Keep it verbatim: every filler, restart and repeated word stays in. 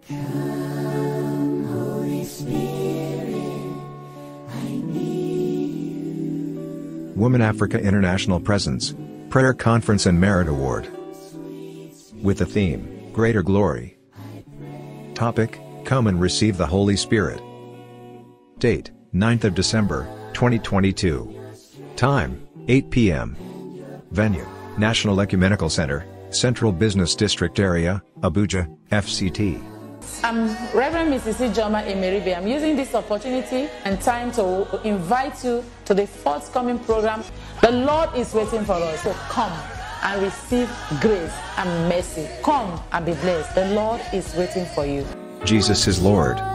Come, Holy Spirit, I need you. Woman Africa International Presence, Prayer Conference and Merit Award. With the theme, Greater Glory. Topic, Come and Receive the Holy Spirit. Date, ninth of December, twenty twenty-two. Time, eight p m Venue, National Ecumenical Center, Central Business District Area, Abuja, F C T. I'm Reverend Missus Ijoma Emeribe. I'm using this opportunity and time to invite you to the forthcoming program. The Lord is waiting for us. So come and receive grace and mercy. Come and be blessed. The Lord is waiting for you. Jesus is Lord.